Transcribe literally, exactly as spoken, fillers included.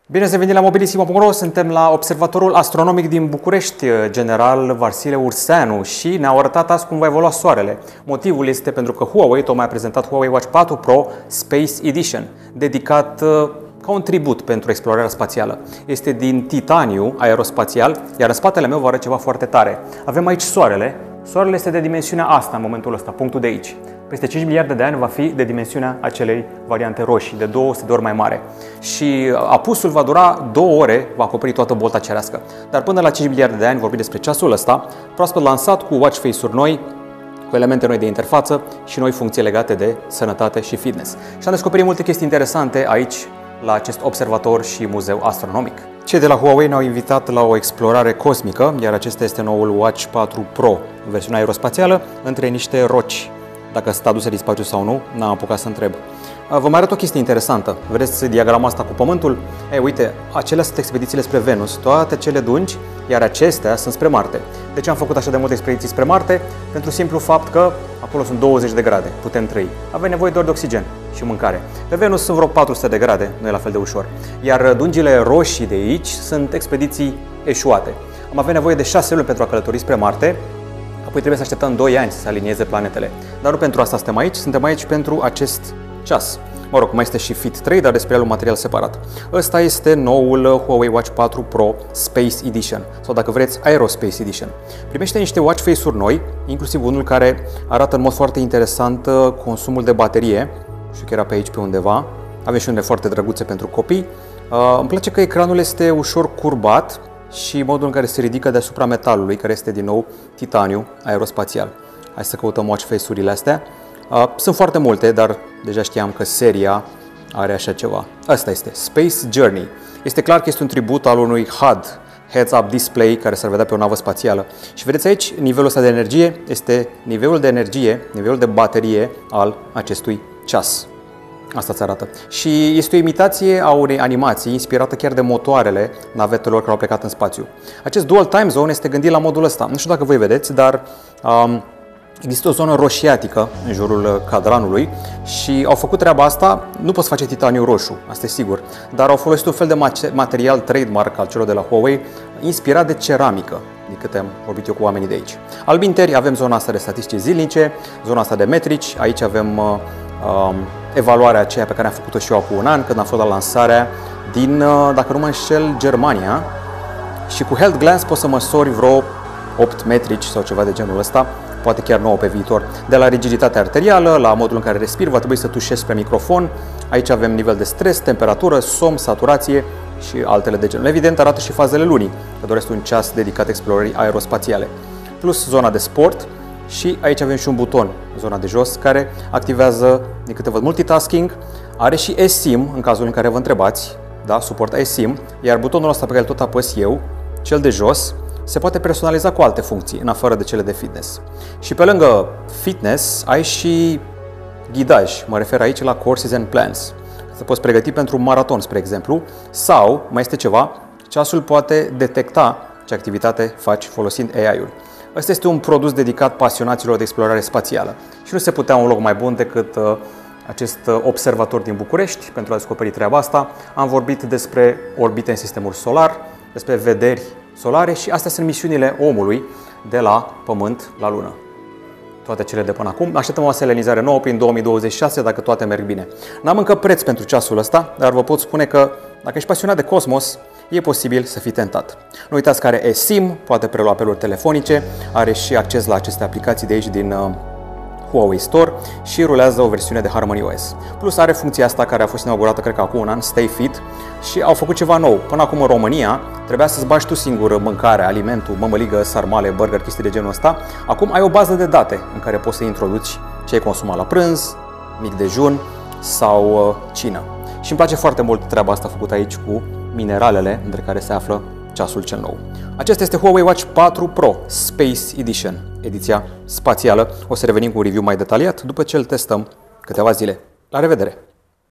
Bine ați venit la mobilisimo punct ro, suntem la Observatorul Astronomic din București, general Varsile Urseanu, și ne-au arătat azi cum va evolua soarele. Motivul este pentru că Huawei tocmai a prezentat Huawei Watch patru Pro Space Edition, dedicat ca un tribut pentru explorarea spațială. Este din titaniu aerospațial, iar în spatele meu vă arăt ceva foarte tare. Avem aici soarele. Soarele este de dimensiunea asta în momentul ăsta, punctul de aici. Peste cinci miliarde de ani va fi de dimensiunea acelei variante roșii, de două sute de ori mai mare. Și apusul va dura două ore, va acoperi toată bolta cerească. Dar până la cinci miliarde de ani vorbim despre ceasul ăsta, proaspăt lansat, cu watch face-uri noi, cu elemente noi de interfață și noi funcții legate de sănătate și fitness. Și am descoperit multe chestii interesante aici, la acest observator și muzeu astronomic. Cei de la Huawei ne-au invitat la o explorare cosmică, iar acesta este noul Watch patru Pro, în versiunea aerospațială, între niște roci. Dacă sunt aduse din spațiu sau nu, n-am apucat să întreb. Vă mai arăt o chestie interesantă. Vedeți diagrama asta cu Pământul? Ei, uite, acelea sunt expedițiile spre Venus, toate cele dungi, iar acestea sunt spre Marte. De ce am făcut așa de multe expediții spre Marte? Pentru simplu fapt că acolo sunt douăzeci de grade, putem trăi. Avem nevoie doar de oxigen și mâncare. Pe Venus sunt vreo patru sute de grade, nu e la fel de ușor. Iar dungile roșii de aici sunt expediții eșuate. Am avea nevoie de șase luni pentru a călători spre Marte. Apoi trebuie să așteptăm doi ani să se alinieze planetele. Dar nu pentru asta suntem aici, suntem aici pentru acest ceas. Mă rog, mai este și Fit trei, dar despre el un material separat. Ăsta este noul Huawei Watch patru Pro Space Edition, sau dacă vreți, Aerospace Edition. Primește niște watch face-uri noi, inclusiv unul care arată în mod foarte interesant consumul de baterie. Știu că era pe aici pe undeva. Avem și unele foarte drăguțe pentru copii. Uh, îmi place că ecranul este ușor curbat și modul în care se ridică deasupra metalului, care este din nou titaniu aerospațial. Hai să căutăm watch face-urile astea. Uh, sunt foarte multe, dar deja știam că seria are așa ceva. Asta este Space Journey. Este clar că este un tribut al unui H U D, Heads-Up Display, care s-ar vedea pe o navă spațială. Și vedeți aici, nivelul ăsta de energie este nivelul de energie, nivelul de baterie al acestui ceas. Asta ți arată. Și este o imitație a unei animații inspirată chiar de motoarele navetelor care au plecat în spațiu. Acest Dual Time Zone este gândit la modul ăsta. Nu știu dacă voi vedeți, dar um, există o zonă roșiatică în jurul cadranului și au făcut treaba asta. Nu poți face titaniu roșu, asta e sigur, dar au folosit un fel de material trademark al celor de la Huawei, inspirat de ceramică, din câte am vorbit eu cu oamenii de aici. Albinteri, avem zona asta de statistici zilnice, zona asta de metrici, aici avem uh, um, evaluarea aceea pe care am făcut-o și eu acum un an, când am fost la lansarea din, dacă nu mă înșel, Germania. Și cu Health Glance poți să măsori vreo opt metrici sau ceva de genul ăsta, poate chiar nouă pe viitor. De la rigiditatea arterială, la modul în care respiri, va trebui să tușezi spre microfon. Aici avem nivel de stres, temperatură, somn, saturație și altele de genul. Evident, arată și fazele lunii, că doresc un ceas dedicat explorării aerospațiale. Plus zona de sport. Și aici avem și un buton, zona de jos, care activează, din câte văd, multitasking. Are și eSIM, în cazul în care vă întrebați, da, suportă eSIM, iar butonul ăsta pe care îl tot apăs eu, cel de jos, se poate personaliza cu alte funcții, în afară de cele de fitness. Și pe lângă fitness, ai și ghidaj, mă refer aici la courses and plans. Să poți pregăti pentru un maraton, spre exemplu, sau, mai este ceva, ceasul poate detecta ce activitate faci folosind A I-ul. Ăsta este un produs dedicat pasionaților de explorare spațială și nu se putea un loc mai bun decât uh, acest observator din București pentru a descoperi treaba asta. Am vorbit despre orbite în sistemul solar, despre vederi solare și astea sunt misiunile omului de la Pământ la Lună. Toate cele de până acum. Așteptăm o selenizare nouă prin două mii douăzeci și șase, dacă toate merg bine. N-am încă preț pentru ceasul ăsta, dar vă pot spune că dacă ești pasionat de cosmos, e posibil să fii tentat. Nu uitați că are eSIM, poate prelua apeluri telefonice, are și acces la aceste aplicații de aici din uh, Huawei Store și rulează o versiune de HarmonyOS. Plus are funcția asta care a fost inaugurată, cred că acum un an, Stay Fit, și au făcut ceva nou. Până acum în România trebuia să-ți bagi tu singur mâncarea, alimentul, mămăligă, sarmale, burger, chestii de genul ăsta. Acum ai o bază de date în care poți să introduci ce ai consumat la prânz, mic dejun sau uh, cină. Și îmi place foarte mult treaba asta făcută aici cu mineralele între care se află ceasul cel nou. Acesta este Huawei Watch patru Pro Space Edition, ediția spațială. O să revenim cu un review mai detaliat după ce îl testăm câteva zile. La revedere!